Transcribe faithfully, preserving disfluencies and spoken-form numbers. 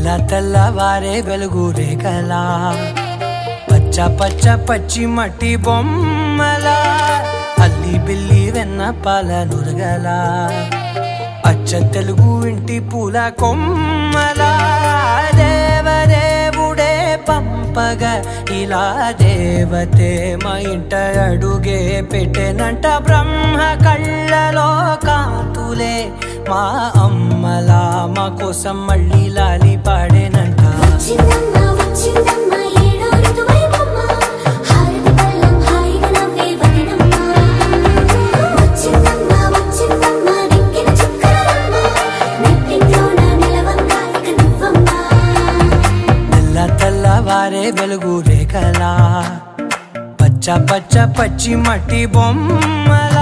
తెల్ల తెల్లవారే వెలుగు రేఖలా పచ్చ పచ్చ పచ్చి మట్టి బొమ్మలా అల్లి బిల్లి వెన్న పాల నురగలా అచ్చ తెలుగు ఇంటి పూల కొమ్మలా దేవదేవుడే పంపగా ఇలా దేవతే మా ఇంట అడుగే పెట్టెనంట బ్రహ్మ కళ్ళలో కాంతులే మా అమ్మలా మా కోసం మళ్ళీ లాలి పాడేనంట తెల్ల తెల్లవారే వెలుగు రేఖలా పచ్చ పచ్చ పచ్చి మట్టి బొమ్మలా